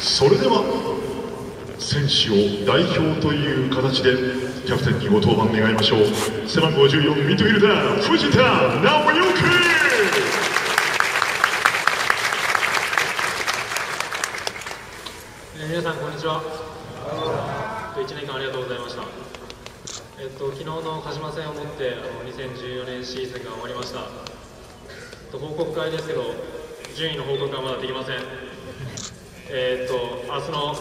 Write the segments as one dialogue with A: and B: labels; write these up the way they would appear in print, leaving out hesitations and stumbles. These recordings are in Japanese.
A: それでは選手を代表という形でキャプテンにご登板願いましょう。背番号14ミッドフィルダー藤田直之。
B: 皆さんこんにちは。1年間ありがとうございました。昨日の鹿島戦をもって2014年シーズンが終わりました。報告会ですけど順位の報告はまだできません。明日の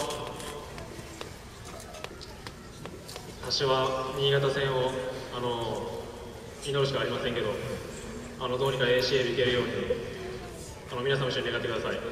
B: 柏新潟戦を祈るしかありませんけど、どうにか ACL 行けるように皆さんも一緒に願ってください。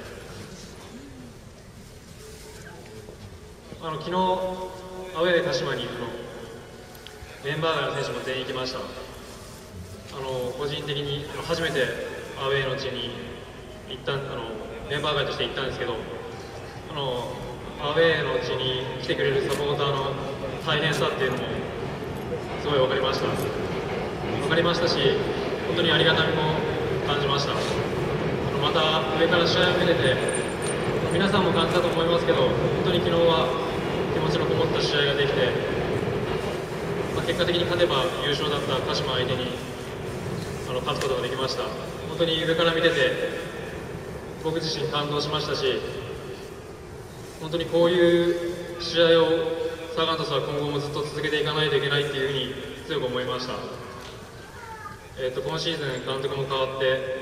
B: 昨日アウェーで鹿島にメンバー外の選手も全員行きました。個人的に初めてアウェーの地に行ったメンバー外として行ったんですけど、アウェーの地に来てくれるサポーターの大変さっていうのもすごい分かりましたし、本当にありがたみも感じました。また上から試合を見てて皆さんも感じたと思いますけど、本当に昨日は気持ちのこもった試合ができて、結果的に勝てば優勝だった鹿島相手に勝つことができました。本当に上から見てて僕自身感動しましたし、本当にこういう試合をサガン鳥栖は今後もずっと続けていかないといけないっていうふうに強く思いました。今シーズン監督も変わって、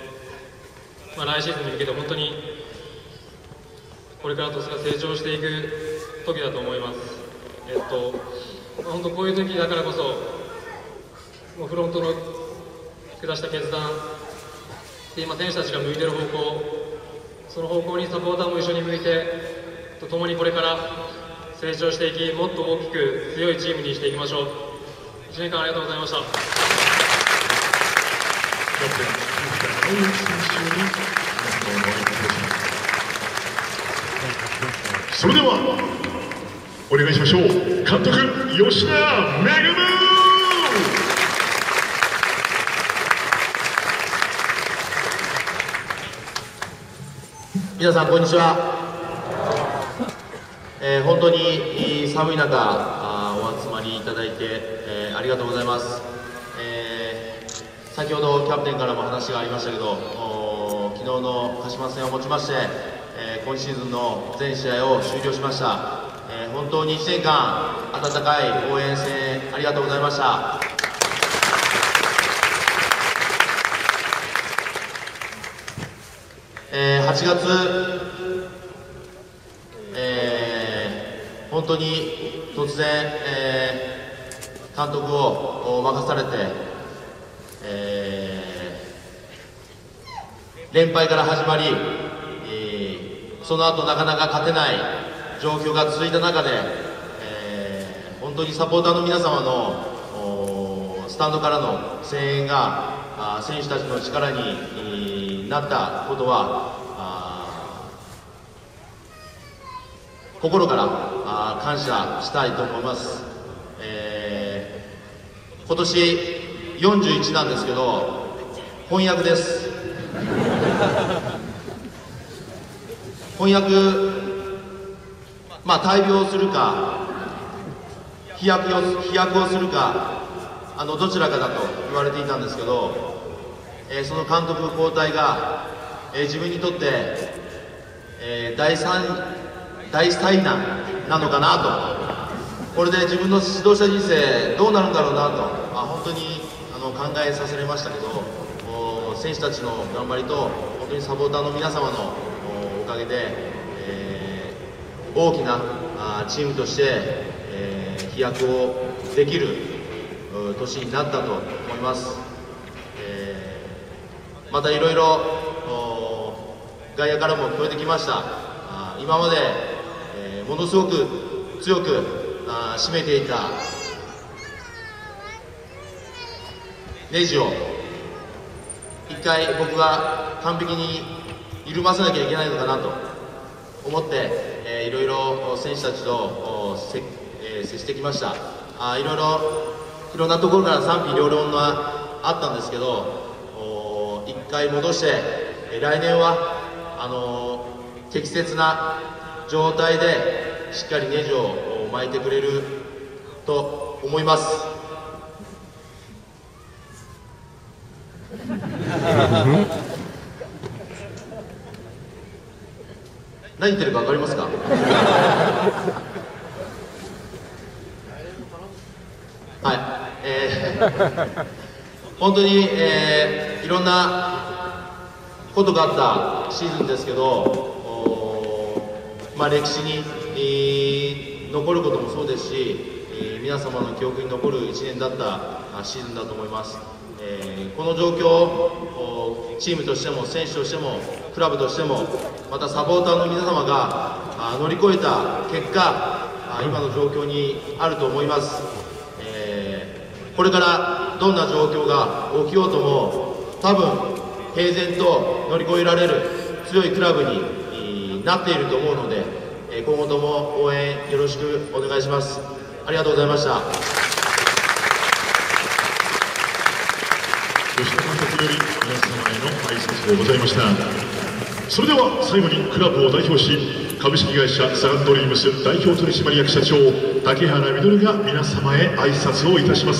B: 来シーズンに向けて本当にこれから鳥栖が成長していく時だと思います。本当こういう時だからこそもうフロントの下した決断で今選手たちが向いている方向、その方向にサポーターも一緒に向いて共にこれから成長していき、もっと大きく強いチームにしていきましょう。1年間ありがとうございました。
A: それではお願いしましょう。監督吉田恵。
C: 皆さんこんにちは。本当に寒い中お集まりいただいて、ありがとうございます。先ほどキャプテンからも話がありましたけど、昨日の鹿島戦をもちまして、今シーズンの全試合を終了しました。本当に1年間温かい応援声援ありがとうございました。8月、本当に突然、監督を任されて、連敗から始まり、その後なかなか勝てない状況が続いた中で、本当にサポーターの皆様のスタンドからの声援が選手たちの力になったことは心から感謝したいと思います。今年41なんですけど翻訳です翻訳、大病をするか飛躍をするかどちらかだと言われていたんですけど、その監督交代が、自分にとって、大災難なのかなと、これで自分の指導者人生どうなるんだろうなと、本当に考えさせられましたけど、選手たちの頑張りと本当にサポーターの皆様のおかげで、大きなチームとして、飛躍をできる年になったと思います。またいろいろ外野からも聞こえてきました。今まで、ものすごく強く締めていたネジを一回僕が完璧に緩ませなきゃいけないのかなと思って、いろいろ選手たちと接してきました。いろんなところから賛否両論があったんですけど、一回戻して、来年は適切な状態でしっかりネジを巻いてくれると思います。何言ってるか分かりますか？はい、本当に、いろんなことがあったシーズンですけど、歴史に、残ることもそうですし、皆様の記憶に残る1年だったシーズンだと思います。この状況をチームとしても選手としてもクラブとしてもまたサポーターの皆様が乗り越えた結果、今の状況にあると思います。これからどんな状況が起きようとも多分平然と乗り越えられる強いクラブになっていると思うので、今後とも応援よろしくお願いします。ありがとうございました。
A: 吉田監督より皆様への挨拶でございました。それでは最後にクラブを代表し、株式会社サガンドリームス代表取締役社長竹原稔が皆様へ挨拶をいたします。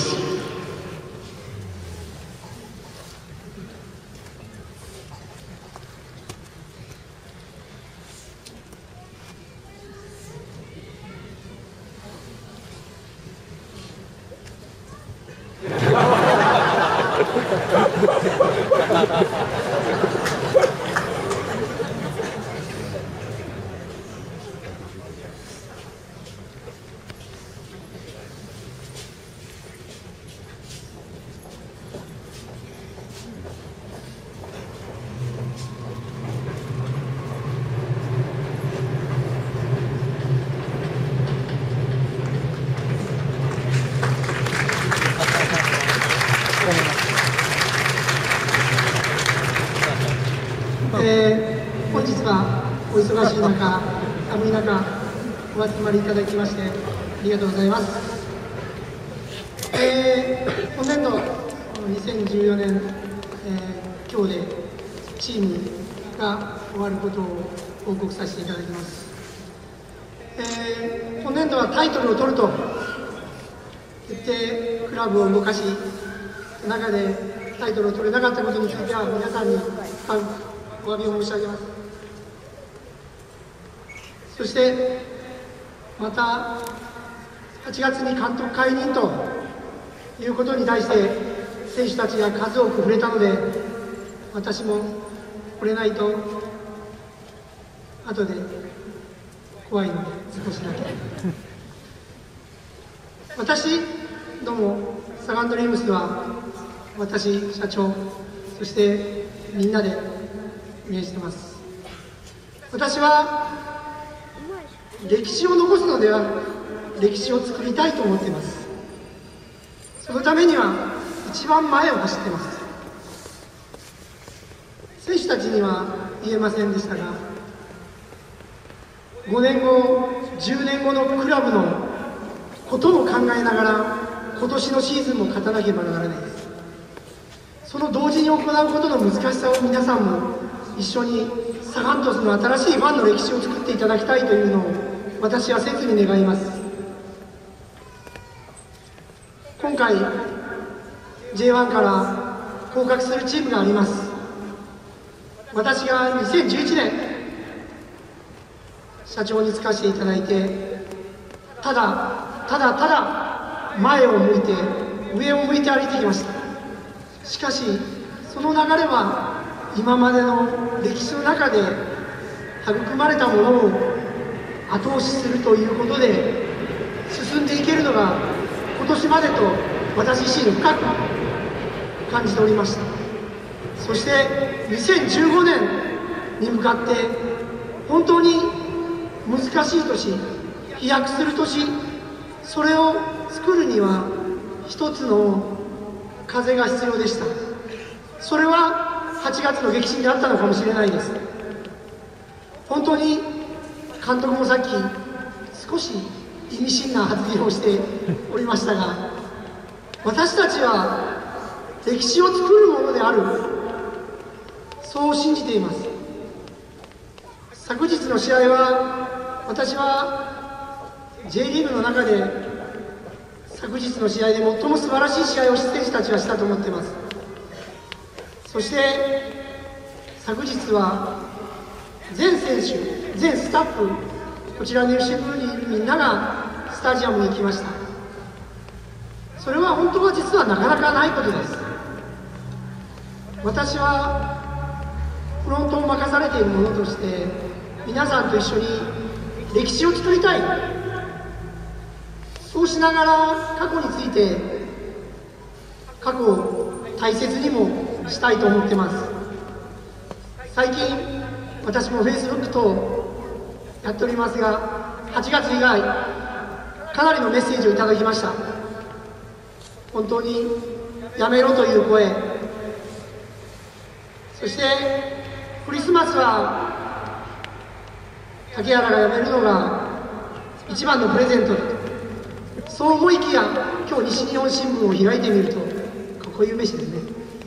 D: 本日はお忙しい中、寒い中、お集まりいただきましてありがとうございます。今年度2014年、今日でチームが終わることを報告させていただきます。今年度はタイトルを取ると言ってクラブを動かし、中でタイトルを取れなかったことについては皆さんにお詫びを申し上げます。そしてまた8月に監督解任ということに対して選手たちが数多く触れたので、私も触れないと後で怖いので少しだけ私どもサガンドリームスは私、社長、そしてみんなでイメージしてます。私は歴史を残すのでは歴史を作りたいと思っています。そのためには一番前を走っています。選手たちには言えませんでしたが、5年後、10年後のクラブのことを考えながら今年のシーズンも勝たなければならないです。その同時に行うことの難しさを皆さんも一緒にサガン鳥栖の新しいファンの歴史を作っていただきたいというのを私は切に願います。今回 J1 から降格するチームがあります。私が2011年社長に就かせていただいて、ただ前を向いて上を向いて歩いてきました。しかしその流れは今までの歴史の中で育まれたものを後押しするということで進んでいけるのが今年までと私自身深く感じておりました。そして2015年に向かって本当に難しい年、飛躍する年、それを作るには一つの風が必要でした。それは8月の激震であったのかもしれないです。本当に監督もさっき少し意味深な発言をしておりましたが、私たちは歴史を作るものである、そう信じています。昨日の試合は私は J リーグの中で昨日の試合で最も素晴らしい試合を選手たちはしたと思っています。そして昨日は全選手、全スタッフ、こちらの吉部にいるみんながスタジアムに行きました。それは本当は実はなかなかないことです。私はフロントを任されている者として皆さんと一緒に歴史を作りたい、そうしながら過去について過去を大切にもしたいと思ってます。最近私も Facebook とやっておりますが、8月以外かなりのメッセージをいただきました。本当にやめろという声、そしてクリスマスは竹原が辞めるのが一番のプレゼントだと、そう思いきや今日西日本新聞を開いてみるとこういう名詞ですね、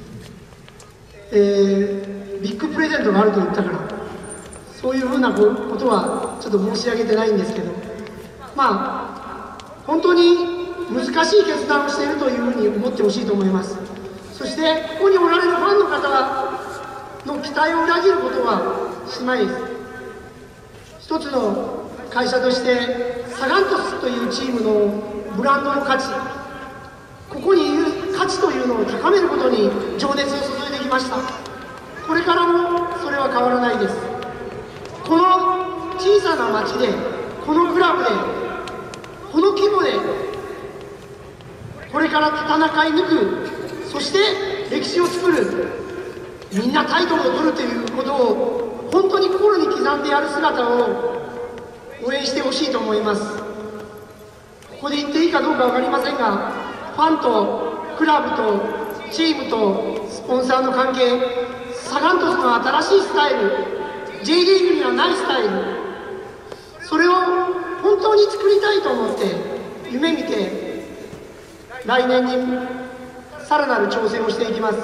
D: ビッグプレゼントがあると言ったから、そういうふうなことはちょっと申し上げてないんですけど、まあ本当に難しい決断をしているというふうに思ってほしいと思います。そしてここにおられるファンの方の期待を裏切ることはしないです。一つの会社としてサガン鳥栖というチームのブランドの価値、ここにいる価値というのを高めることに情熱を注いできました。これからもそれは変わらないです。この小さな町で、このクラブで、この規模でこれから戦い抜く、そして歴史を作る、みんなタイトルを取るということを本当に心に刻んでやる姿を応援してほしいと思います。ここで言っていいかどうか分かりませんが、ファンとクラブとチームとスポンサーの関係、サガン鳥栖の新しいスタイル、 J リーグにはないスタイル、それを本当に作りたいと思って夢見て来年にさらなる挑戦をしていきます。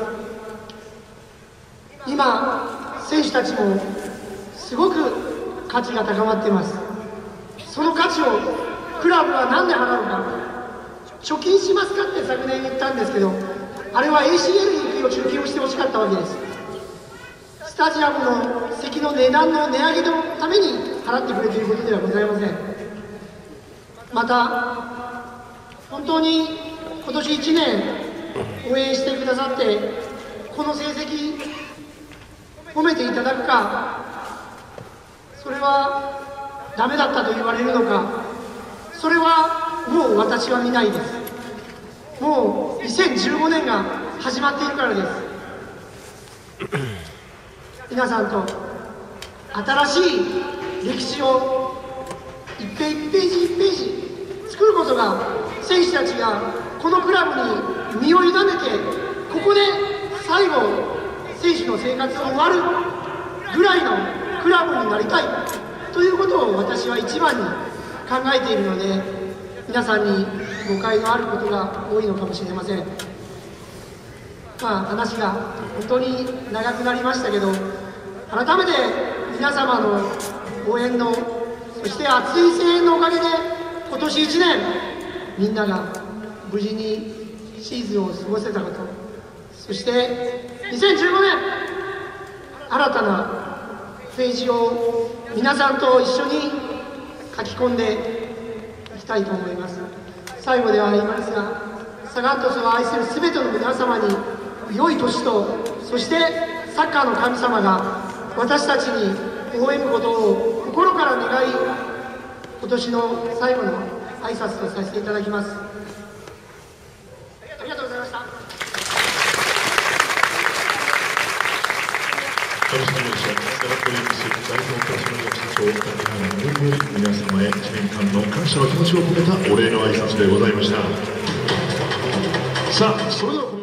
D: 今選手たちもすごく価値が高まっています。その価値をクラブは何で払うか、貯金しますかって昨年言ったんですけど、あれは ACL に行くよう貯金をしてほしかったわけです。スタジアムの席の値段の値上げのために払ってくれていることではございません。また本当に今年1年応援してくださって、この成績褒めていただくか、それはダメだったと言われるのか、それはもう私は見ないです。もう2015年が始まっているからです。皆さんと新しい歴史を1ページ1ページ作ることが、選手たちがこのクラブに身を委ねて、ここで最後選手の生活を終わるぐらいのクラブになりたいということを私は一番に考えているので、皆さんに誤解のあることが多いのかもしれません。話が本当に長くなりましたけど、改めて皆様の応援の、そして熱い声援のおかげで今年1年みんなが無事にシーズンを過ごせたこと、そして2015年新たなページを皆さんと一緒に書き込んでいきたいと思います。最後ではありますが、サガン鳥栖を愛する全ての皆様に良い年と、そしてサッカーの神様が私たちに微笑むことを心から願い、今年の最後の挨拶とさせていただきます。ありがとうございました。
A: 株式会社サガン鳥栖代表取締役社長竹原稔より皆様へ1年間の感謝の気持ちを込めたお礼の挨拶でございました。さあ、それでは